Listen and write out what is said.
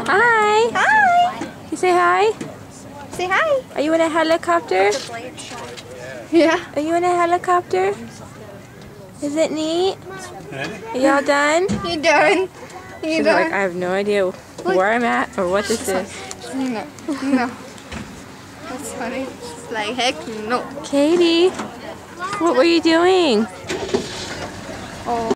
Hi. Hi. You say hi? Say hi. Are you in a helicopter? Yeah. Are you in a helicopter? Is it neat? Are y'all done? You done? You She's done? like, I have no idea where I'm at or what this is. No. No. That's funny. It's like, heck no. Katie, what were you doing? Oh.